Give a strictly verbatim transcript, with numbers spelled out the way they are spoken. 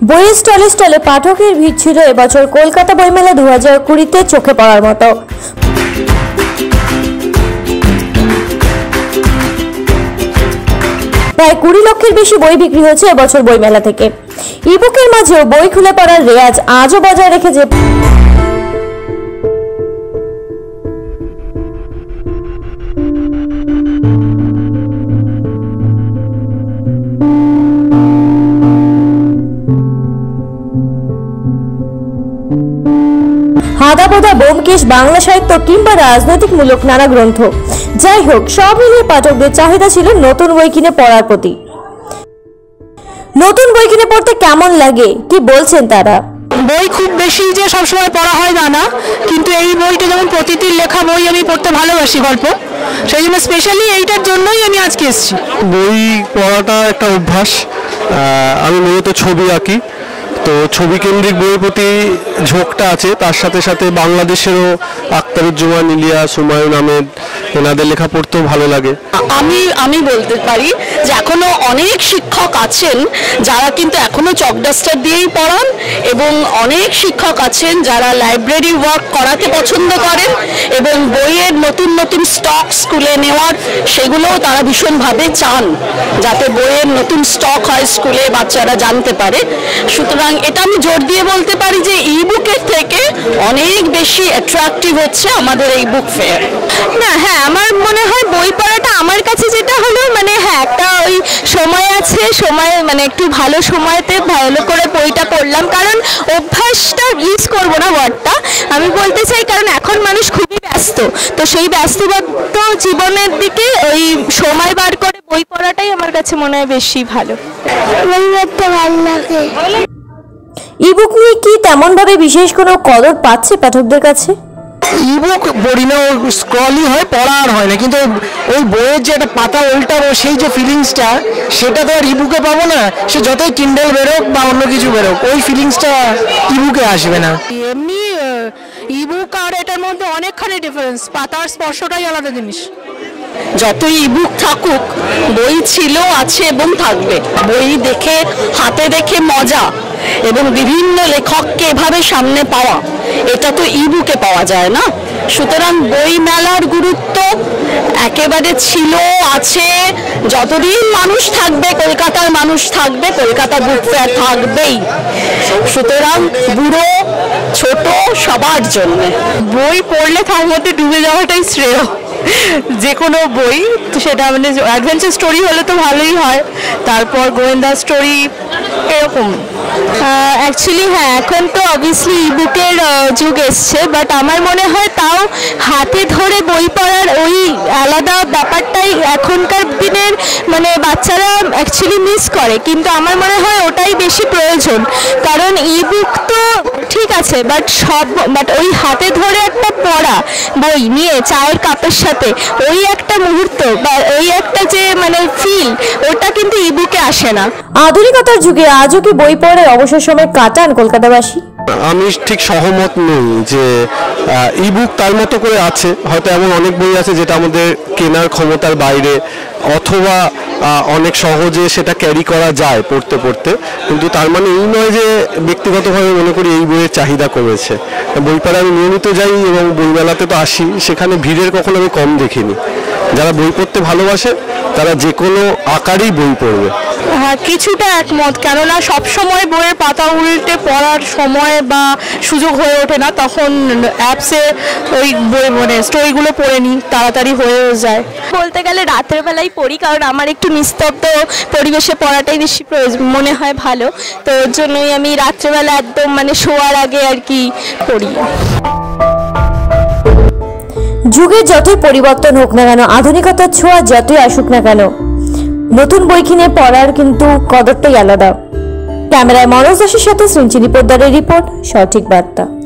বইয়ের স্টলে স্টলে পাঠকের ভিড় ছিল এবছর কলকাতা বইমেলা দু হাজার কুড়িতে চোখে পড়ার মতো। প্রায় কুড়ি লক্ষের বেশি বই বিক্রি হয়েছে এবছর বইমেলা থেকে। ইবুকের মাঝেও বই খুলে পড়ার রেওয়াজ আজও বজায় রেখেছে। হাদাবোদা, ব্যোমকেশ, বাংলা সাহিত্য কিংবা রাজনৈতিকমূলক নানা গ্রন্থ, যাই হোক সব মিলিয়ে পাঠকদের চাহিদা ছিল নতুন বই কিনে পড়ার প্রতি। নতুন বই কিনে পড়তে কেমন লাগে কি বলছেন তারা। বই খুব বেশি যে সবসময় পড়া হয় তা না, কিন্তু এই বইটা যেমন প্রতিটির লেখা বই আমি পড়তে ভালোবাসি গল্প, সেই জন্য স্পেশালি এইটার জন্যই আমি আজকে এসেছি। বই পড়াটা একটা অভ্যাস। আমি মূলত ছবি আঁকি, তো ছবি কেন্দ্রিক বইয়ের প্রতি ঝোঁকটা আছে। তার সাথে সাথে বাংলাদেশেরও আখতারুজ্জামান, ইলিয়াস, হুমায়ুন আহমেদ এনাদের লেখা পড়তেও ভালো লাগে। আমি আমি বলতে পারি যে এখনো অনেক শিক্ষক আছেন যারা কিন্তু এখনো চক ডাস্টার দিয়েই পড়ান, এবং অনেক শিক্ষক আছেন যারা লাইব্রেরি ওয়ার্ক করাতে পছন্দ করেন এবং বইয়ের নতুন নতুন স্টক স্কুলে নেওয়ার সেগুলোও তারা ভীষণভাবে চান, যাতে বইয়ের নতুন স্টক হয় স্কুলে, বাচ্চারা জানতে পারে। সুতরাং এটা আমি জোর দিয়ে বলতে পারি যে ই বুকের থেকে অনেক বেশি অ্যাট্রাকটিভ হচ্ছে আমাদের এই বুক ফেয়ার। না, হ্যাঁ, আমার মনে হয় বই পড়াটা আমার কাছে যেটা হলো মানে হ্যাঁ একটা ওই সময় আছে, সময় মানে একটু ভালো সময়তে ভালো করে বইটা পড়লাম, কারণ অভ্যাসটা ইউজ করবো না ওয়ার্ডটা আমি বলতে চাই, কারণ এখন মানুষ খুবই ব্যস্ত, তো সেই ব্যস্তবদ্ধ জীবনের দিকে ওই সময় বার করে বই পড়াটাই আমার কাছে মনে হয় বেশি ভালো। বই পড়তে ভালো লাগে। ইবুক নিয়ে কি তেমন ভাবে বিশেষ কোনো কদর পাচ্ছে পাঠকদের কাছে? ইবুক পড়ি না, স্ক্রলই হয়, পড়া আর হয় না, কিন্তু ওই বইয়ের যে একটা পাতা উল্টাবো সেই যে ফিলিংসটা সেটা তো আর ইবুকে পাবো না। সে যতই কিন্ডেল বেরোক বা অন্য কিছু বেরোক ওই ফিলিংসটা ইবুকে আসবে না। এমনি ইবুক আর এটার মধ্যে অনেকখানি ডিফারেন্স, পাতার স্পর্শটাই আলাদা জিনিস। যতই ইবুক থাকুক বই ছিল, আছে এবং থাকবে। বই দেখে হাতে দেখে মজা এবং বিভিন্ন লেখককে এভাবে সামনে পাওয়া, এটা তো ইবুকে পাওয়া যায় না। সুতরাং বই মেলার গুরুত্ব একেবারে ছিল, আছে, যতদিন মানুষ থাকবে কলকাতার মানুষ থাকবে, কলকাতা বুক ফেয়ার থাকবেই। সুতরাং বুড়ো ছোট সবার জন্য বই পড়লে তার মধ্যে ডুবে যাওয়াটাই শ্রেয়। যে কোনো বই, সেটা মানে অ্যাডভেঞ্চার স্টোরি হলে তো ভালোই হয়, তারপর গোয়েন্দা স্টোরি এরকম। অ্যাকচুয়ালি হ্যাঁ, এখন তো অবভিয়াসলি ইবুকের যুগ এসছে, বাট আমার মনে হয় তাও হাতে ধরে বই পড়ার ওই আলাদা ব্যাপারটাই এখনকার দিনের মানে বাচ্চারা অ্যাকচুয়ালি মিস করে, কিন্তু আমার মনে হয় ওটাই বেশি প্রয়োজন। কারণ ইবুক তো ঠিক আছে, বাট সব বাট ওই হাতে ধরে একটা পড়া বই নিয়ে চায়ের কাপের সাথে ওই একটা মুহূর্ত বা ওই একটা যে মানে ফিল, ওটা কিন্তু ইবুকে আসে না। আধুনিকতার যুগে আজও কি বই পড়ে অবসর সময় কাটান কলকাতাবাসী? আমি ঠিক সহমত নই যে ইবুক তার মতো করে আছে। হয়তো এমন অনেক বই আছে যেটা আমাদের কেনার ক্ষমতার বাইরে, অথবা অনেক সহজে সেটা ক্যারি করা যায় পড়তে পড়তে, কিন্তু তার মানে এই নয় যে ব্যক্তিগতভাবে মনে করি এই বইয়ের চাহিদা কমেছে। বই পড়া আমি নিয়মিত যাই এবং বইমেলাতে তো আসি, সেখানে ভিড়ের কখনো আমি কম দেখিনি। যারা বই পড়তে ভালোবাসে তারা যে কোনো আকারেই বই পড়বে। হ্যাঁ, কিছুটা একমত, কেননা সবসময় বইয়ের পাতা উল্টে পড়ার সময় বা সুযোগ হয়ে ওঠে না, তখন অ্যাপসে ওই বই মানে স্টোরিগুলো পড়ে নিই, তাড়াতাড়ি হয়েও যায়। বলতে গেলে রাতের বেলায় পড়ি, কারণ আমার একটু নিস্তব্ধ পরিবেশে পড়াটাই বেশি প্রয়োজন মনে হয় ভালো, তো ওর জন্যই আমি রাত্রেবেলা একদম মানে শোয়ার আগে আর কি পড়ি। যুগের যতই পরিবর্তন হোক না কেন, আধুনিকতার ছোঁয়া যতই আসুক না কেন, নতুন বই কিনে পড়ার কিন্তু কদরটাই আলাদা। ক্যামেরায় মনোজ দাসের সাথে সঞ্চিনী পোদ্দারের রিপোর্ট, সঠিক বার্তা।